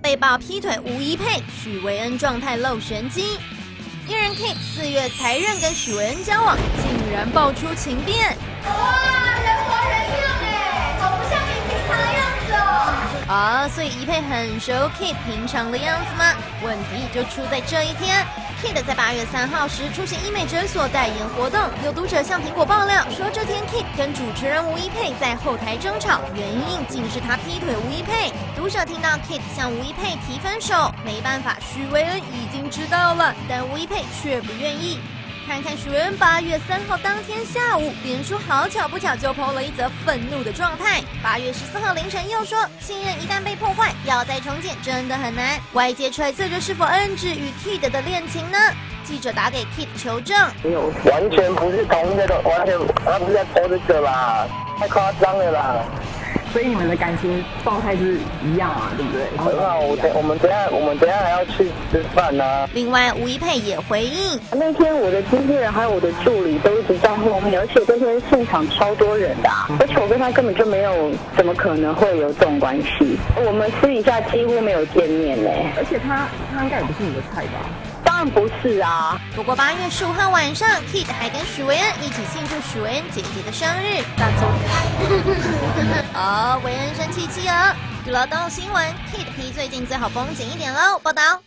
被曝劈腿吴一佩，许维恩状态露玄机。艺人 Kate 4月才认跟许维恩交往，竟然爆出情变。 哇，人模人样哎，好不像你平常的样子哦。 啊，所以一佩很熟 Kate 平常的样子吗？问题就出在这一天。Kate 在8月3号时出席医美诊所代言活动，有读者向苹果爆料说，这天 Kate 跟主持人吴一佩在后台争吵，原因竟是他劈腿吴一佩。读者听到 Kate 向吴一佩提分手，没办法，许维恩已经知道了，但吴一佩却不愿意。看看许维恩8月3号当天下午，脸书好巧不巧就 PO 了一则愤怒的状态。8月14号凌晨又说，信任一旦被破坏，要再重建真的很难。外界揣测这是否暗指与 Kid 的恋情呢？记者打给 Kid 求证， 没有，完全不是同一个的，完全他不是在 PO 这个啦，太夸张了啦。 所以你们的感情状态是一样啊，对不对？ 很好，我们等一下还要去吃饭呢。 另外，吴一佩也回应， 那天我的经纪人还有我的助理都一直在后面，而且那天现场超多人的而且我跟他根本就没有，怎么可能会有这种关系？我们私底下几乎没有见面呢。 而且他应该也不是你的菜吧？ 当然不是啊。 不过8月15号晚上 ，Kid 还跟许维恩一起庆祝许维恩姐姐的生日，大走开。哦，维恩生气气哦。娱乐动新闻 ，Kid 最近最好绷紧一点喽。报道。